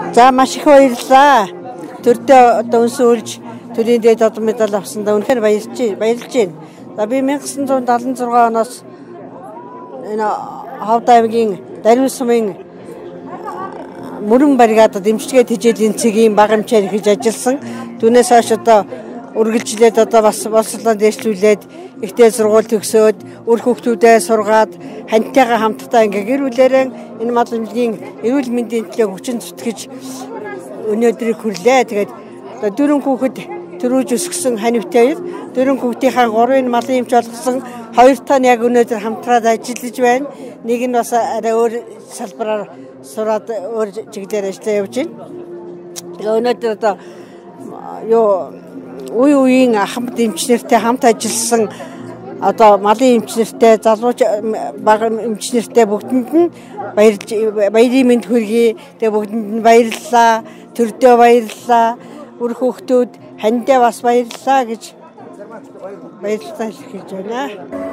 За маш их баярлалаа. Төрдөө одоо өнсөөлж төрийн дээд одоо медаль авсандаа үнэхээр баярлж байна. За би 1976 оноос энэ Ховд аймгийн Дарин сумын мөрөн бригадад эмчилгээ тэжээлийн цэгийн бага эмчээр хийж ажилласан. Түүнээс хойш одоо үргэлжлээд одоо бас боловсролоо дээшлүүлээд ихтэй сургууль төгсөөд үр хүүхдүүдээ сургаад хантайгаа хамтдаа ингээ гэр бүлээрээ энэ мал эмнэлгийн эрүүл мэндийн төлөө хүчин зүтгэж өнөөдрийг хүрлээ. Тэгээд одоо 4 хүүхэд төрүүлж өсгсөн ханиутай 4 хүүхдийнхаа 3-ын малын эмч болгосон 2 тань яг өнөөдөр хамтраад ажиллаж байна. Нэг нь бас арай өөр салбараар сураад өөр чиглэлээр ажиллаж явж байна. Тэгээ өнөөдөр одоо үе үеийн хамт эмчнэртэй хамт ажилласан одоо малын эмчнэртэй залууч бага эмчнэртэй бүгдэнд нь баярын мэнд хүргэе. Тэгээ бүгдэнд нь баярлалаа. Төрдөө баярлалаа. Үр хүүхдүүд хандаа бас баярлалаа гэж баярлалаа хэлж байна.